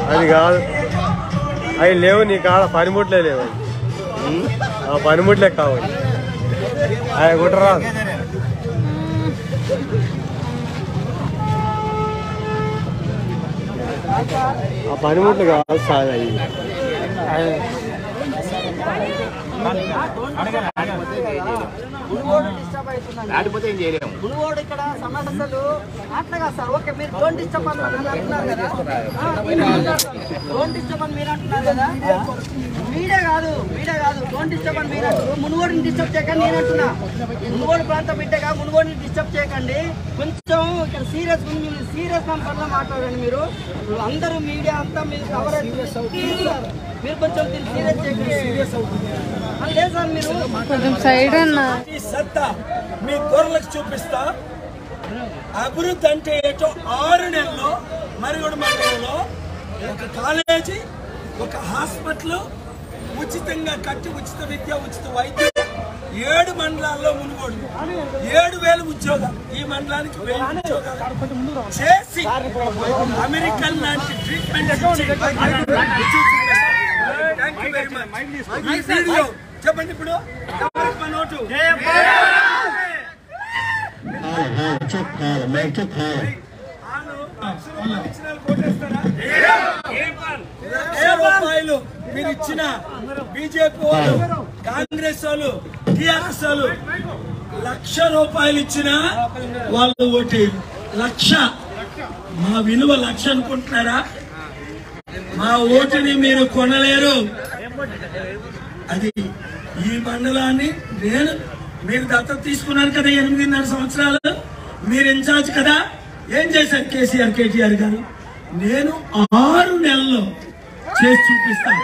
అది కాదు, అవి లేవు నీ కాడ, పనిముట్లే లేవు, ఆ పనిముట్లే కావాలి, అవి కుట్టరాదు. ఆ పనిముట్లు కావాలి సార్, అవి మునుగోడు ఇక్కడ సమస్యలు అట్లాగా సార్. ఓకే, మీరు డోంట్ డిస్టర్బ్ అని అంటున్నారు కదా, డోంట్ డిస్టర్బ్ అని మీరు అంటున్నారు కదా. మీడియా కాదు డోంట్ డిస్టర్బ్ అని మీరు అంటారు. మునుగోడుని డిస్టర్బ్ చేయకండి నేను అంటున్నా. మునుగోడు ప్రాంతం బిడ్డగా మునుగోడుని డిస్టర్బ్ చేయకండి. కొంచెం ఇక్కడ సీరియస్ పనిలో మాట్లాడండి. మీరు అందరూ మీడియా అంతా మీరు కవరేజ్ మీరు కొంచెం సీరియస్ చేయకండి. లేదు సార్, మీరు కొంచెం సైడ్ అన్న సత్తా మీ గొర్రెలకు చూపిస్తా. అభివృద్ధి అంటే ఏటో 6 నెలల్లో మరిగొండ మండలంలో ఒక కాలేజీ, ఒక హాస్పిటల్ ఉచితంగా కట్టి, ఉచిత విద్య, ఉచిత వైద్యం 7 మండలాల్లో మునుగోడు 7,000 ఉద్యోగాలు, ఈ మండలానికి 1000 ఉద్యోగాలు చేసి అమెరికన్ లాంటి ట్రీట్మెంట్. చెప్పండి ఇప్పుడు నోటు రూపాయలు మీరు ఇచ్చిన బీజేపీ వాళ్ళు, కాంగ్రెస్ వాళ్ళు, టీఆర్ఎస్ వాళ్ళు 1,00,000 రూపాయలు ఇచ్చినా వాళ్ళు ఓటేరు. 1,00,000 మా విలువ 1,00,000 అనుకుంటున్నారా? మా ఓటుని మీరు కొనలేరు. అది ఈ మండలాన్ని మీరు దత్తత తీసుకున్నారు కదా, 8.5 సంవత్సరాలు మీరు ఇన్ఛార్జ్ కదా. ఏం చేశారు కేసీఆర్, కేటీఆర్ గారు? నేను 6 నెలల్లో చేసి చూపిస్తాను.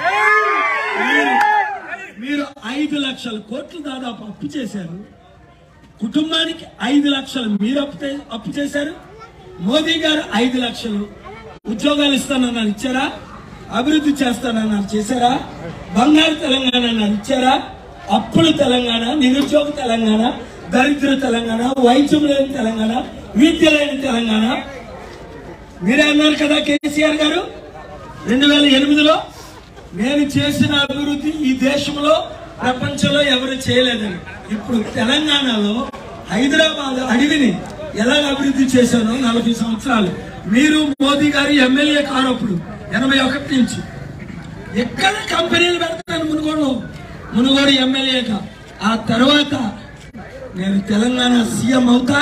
మీరు 5 లక్షల కోట్లు దాదాపు అప్పు చేశారు. కుటుంబానికి 5 లక్షలు మీరు అప్పు చేశారు. మోదీ గారు 5 లక్షలు ఉద్యోగాలు ఇస్తానన్నారు, ఇచ్చారా? అభివృద్ధి చేస్తానన్నారు, చేశారా? బంగారు తెలంగాణ అన్నారు, ఇచ్చారా? అప్పుల తెలంగాణ, నిరుద్యోగ తెలంగాణ, దరిద్ర తెలంగాణ, వైద్యం లేని తెలంగాణ, విద్య లేని తెలంగాణ మీరే అన్నారు కదా కేసీఆర్ గారు 2008లో. నేను చేసిన అభివృద్ధి ఈ దేశంలో, ప్రపంచంలో ఎవరు చేయలేదని. ఇప్పుడు తెలంగాణలో హైదరాబాద్ అడవిని ఎలా అభివృద్ధి చేశానో 40 సంవత్సరాలు. మీరు మోదీ గారు ఎమ్మెల్యే కానప్పుడు 81 నుంచి ఎక్కడ కంపెనీలు పెడతాను మునుగోడు ఎమ్మెల్యేగా. ఆ తర్వాత నేను తెలంగాణ సీఎం అవుతా.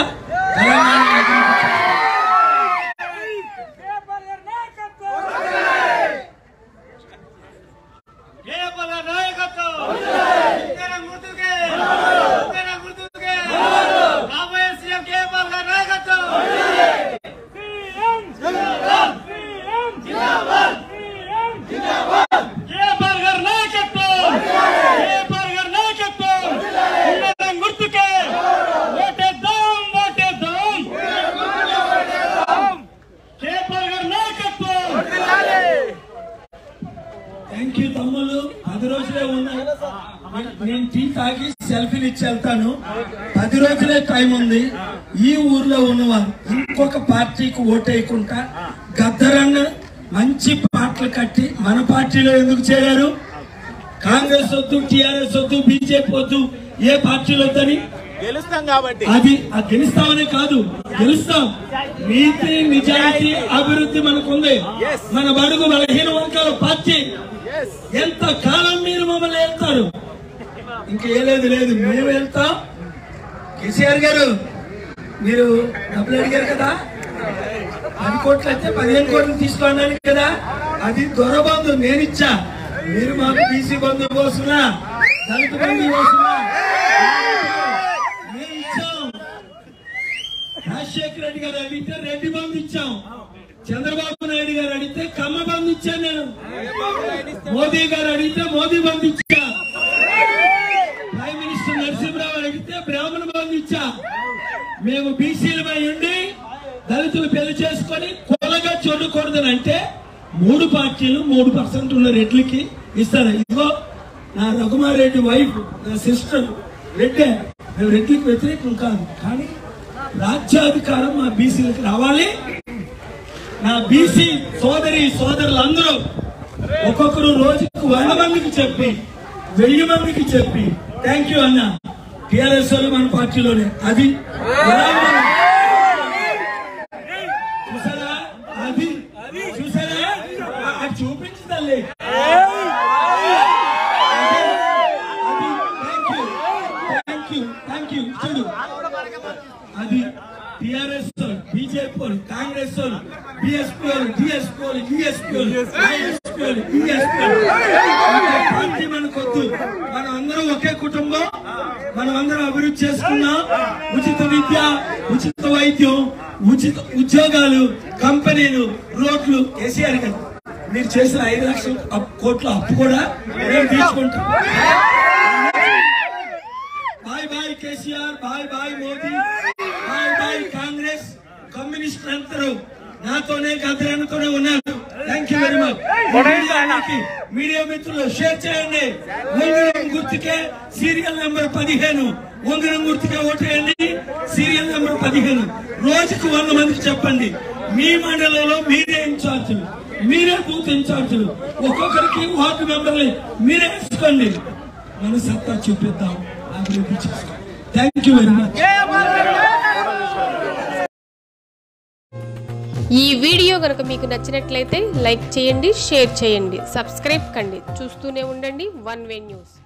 థ్యాంక్ యూ తమ్ముళ్ళు. 10 రోజులే ఉన్నాయి. నేను టీ తాగి సెల్ఫీలు ఇచ్చి వెళ్తాను. 10 రోజులే టైం ఉంది. ఈ ఊర్లో ఉన్నవారు ఇంకొక పార్టీకి ఓటేయకుండా గద్దరన్న మంచి పాటలు కట్టి మన పార్టీలో ఎందుకు చేరారు? కాంగ్రెస్ వద్దు, టీఆర్ఎస్ వద్దు, బీజేపీ వద్దు, ఏ పార్టీలో వద్దని గెలుస్తాం కాబట్టి అది గెలుస్తామనే కాదు, గెలుస్తాం. నీతి, నిజాయితీ, అభివృద్ధి మనకుంది. మన బడుగు బలహీన వర్గాల పార్టీ. ఎంత కాలం మీరు మమ్మల్ని వెళ్తారు? ఇంకా లేదు మేము వెళ్తాం. కేసీఆర్ గారు మీరు డబ్బులు అడిగారు కదా, 10 కోట్లు అయితే 15 కోట్లు తీసుకోండి కదా. అది దొరబంధు నేనిచ్చా. మీరు మాకు బీసీ బంధు కోసునా, దళిత బంధు కోసునా మేము ఇచ్చాం. రాజశేఖర రెడ్డి గారు అడిగితే రెడ్డి బంధు ఇచ్చాం. చంద్రబాబు నాయుడు గారు అడిగితే కమ్మ బంధు ఇచ్చాను నేను. మోదీ గారు అడిగితే మోదీ బంధు ఇచ్చా. ప్రైమ్ మినిస్టర్ నరసింహరావు అడిగితే బ్రాహ్మణ బంధు ఇచ్చా. మేము బీసీలమై ఉండి దళితులు పెళ్లి చేసుకొని కొలగా చూడకూడదని అంటే 3 పార్టీలు 3% ఉన్న రెడ్లకి ఇస్తారు. ఇదిగో నా రఘుమారెడ్డి వైఫ్, నా సిస్టర్ రెడ్డే. మేము రెడ్లకి వ్యతిరేకం కాదు, కానీ రాజ్యాధికారం మా బీసీలకు రావాలి. నా బీసీ సోదరులందరూ ఒక్కొక్కరు రోజుకు 100 మందికి చెప్పి 1000 మందికి చెప్పి థ్యాంక్ యూ అన్న. టిఆర్ఎస్ వాళ్ళు మన పార్టీలోనే అది చూసారా, అది చూసారా, అది చూపించదల్లే. థ్యాంక్ యూ చూడు, అది టిఆర్ఎస్ వాళ్ళు, బీజేపీ వాళ్ళు, కాంగ్రెస్ వాళ్ళు, బిఎస్పీ వాళ్ళు, డిఎస్పీ వాళ్ళు, ఈఎస్పీ వాళ్ళు, ఐఎస్పీ వాళ్ళు, ఈఎస్పీ వాళ్ళు పార్టీ మనకొద్దు. మనం అందరం ఒకే కుటుంబం, మనం అందరం అభివృద్ధి చేసుకున్నాం. ఉచిత విద్య, ఉచిత వైద్యం, ఉచిత ఉద్యోగాలు, కంపెనీలు, రోడ్లు. కేసీఆర్ గారు మీరు చేసిన 5 లక్షల కోట్ల అప్పు కూడా మేము తీసుకుంటాం. Bye bye KCR, bye bye Modi, bye bye Congress. Communist అందరూ నాతోనే గద్దరన్నతోనే ఉన్నారు. Thank you very much. Media మిత్రులు షేర్ చేయండి. ఉంగరం గుర్తుకే సీరియల్ నెంబర్ 15, ఉంగరం గుర్తుకే ఓటేయండి. Serial number 15. రోజుకు 100 మందికి చెప్పండి. మీ మండలంలో మీరే ఇన్ఛార్జీలు, మీరే బూత్ ఇన్ఛార్జీలు, ఒక్కొక్కరికి వార్డు మెంబర్లు మీరే వేసుకోండి. మన సత్తా చూపిద్దాం, అభివృద్ధి చేస్తాం. Thank you very much. ఈ వీడియో కనుక మీకు నచ్చినట్లయితే లైక్ చేయండి, షేర్ చేయండి, సబ్స్క్రైబ్ కండి. చూస్తూనే ఉండండి వన్ వే న్యూస్.